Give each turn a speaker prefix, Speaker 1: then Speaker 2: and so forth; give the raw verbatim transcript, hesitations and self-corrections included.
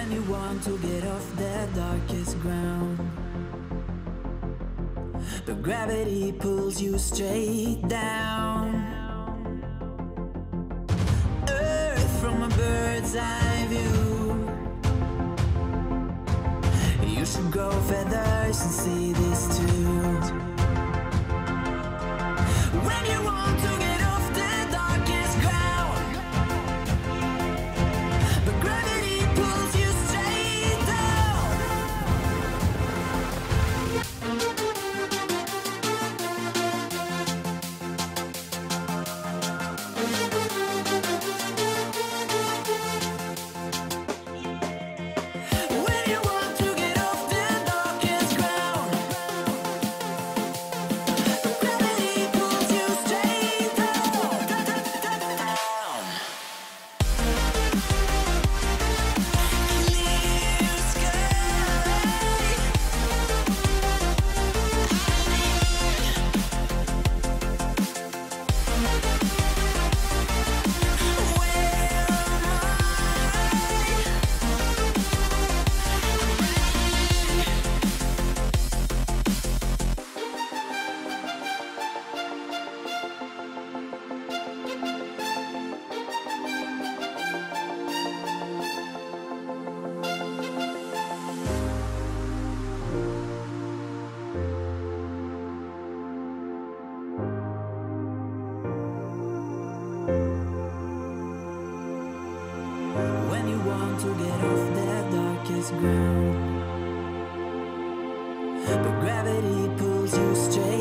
Speaker 1: when you want to get off the darkest ground, but gravity pulls you straight down. Earth from a bird's eye view. You should grow feathers and see this too. When you want to get off the darkest ground, but gravity pulls you straight down. When you want to get off the darkest ground, but gravity pulls you straight down. Clear sky. When you want to get off the darkest ground, but gravity pulls you straight